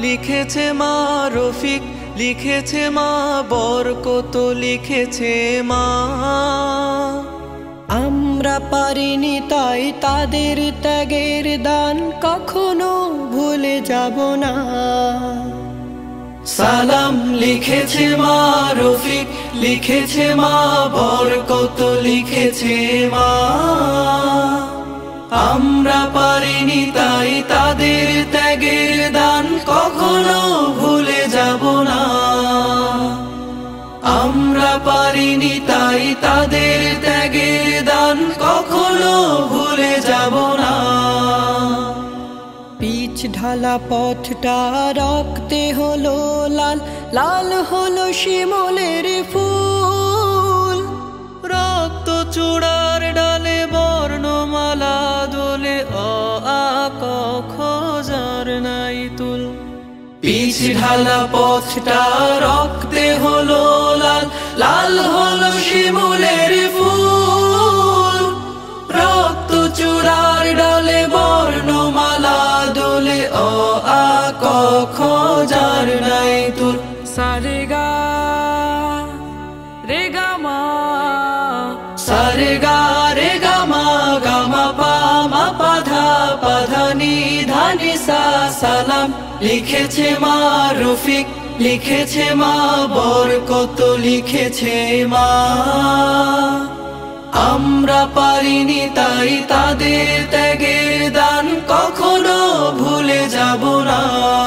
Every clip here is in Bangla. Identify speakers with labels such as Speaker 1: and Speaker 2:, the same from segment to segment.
Speaker 1: লিখেছে মা রফিক, লিখেছে মা বরকত, লিখেছে মা।
Speaker 2: আমরা পারিনি তাই তাদের ত্যাগের দান কখনো ভুলে যাব না।
Speaker 1: সালাম লিখেছে মা রফিক, লিখেছে মা বরকত, লিখেছে মা। আমরা পারিনি তাই তাদের ত্যাগের দান কখনো ভুলে যাব না। আমরা পারিনি তাই তাদের ত্যাগের দান কখনো ভুলে যাব না।
Speaker 2: পিচ ঢালা পথটা রক্তে হলো লাল, লাল হলো শিমুলের ফুল।
Speaker 1: রক্ত চূড়ার ডালে বর্ণমালা দোলে, অ আ ক খ যার নাই তুল। পিচ ঢালা পথটা রক্তে হলো লাল, লাল হলো শিমুলের ফুল। রক্ত চূড়ার ডালে বর্ণমালা দোলে, অ আ ক খ যার নাই তুল। সারে গা রে গা মা, সারে গা রে গা মা, গা মা পা মা পা ধা, পা ধা নি ধা নি সা। সালাম লিখেছে মা রফিক, লিখেছে মা বরকত, লিখেছে মা। আমরা পারিনি তাই তাদের ত্যাগের দান কখনো ভুলে যাব না।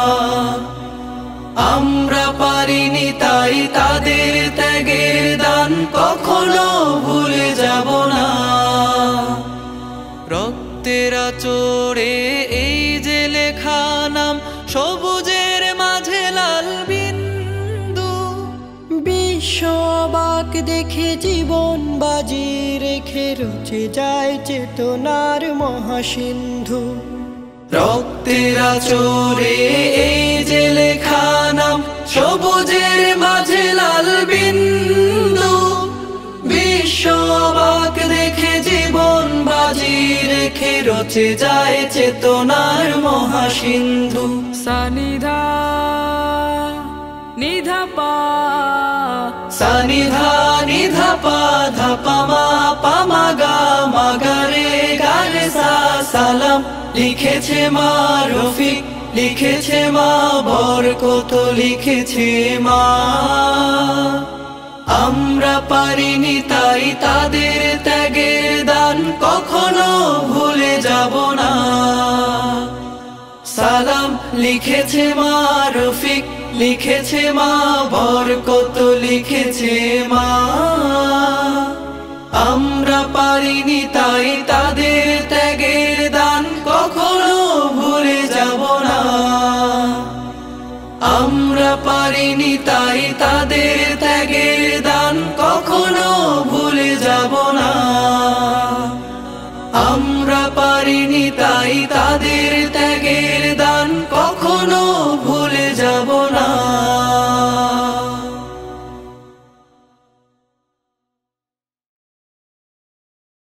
Speaker 1: আমরা পারিনি তাই তাদের ত্যাগের দান কখনো ভুলে যাব না। রক্তের আঁচড়ে এই যে লেখা নাম, সবুজের মাঝে লাল বিন্দু।
Speaker 2: বিশ্ব অবাক দেখে জীবন বাজি রেখে রচে যায় চেতনার মহাসিন্ধু।
Speaker 1: রক্তের আঁচড়ে এই যে লেখা নাম, সবুজের মাঝে লাল বিন্দু। বিশ্ব অবাক দেখে জীবন বাজি রেখে রচে যায় চেতনার মহাসিন্ধু। সানিধা নিধা পা, সানিধা নিধা পা, ধা পা মা পা মা গা, মা গা রে গা রে সা। সালাম লিখেছে মা রফিক, লিখেছে মা বরকত, লিখেছে মা। আমরা পারিনি তাই তাদের ত্যাগের দান কখনো ভুলে যাব না। সালাম লিখেছে মা রফিক, লিখেছে মা বরকত, লিখেছে মা। আমরা পারিনি তাই তাদের ত্যাগের দান কখনো ভুলে যাব না। আমরা পারিনি তাই তাদের ত্যাগের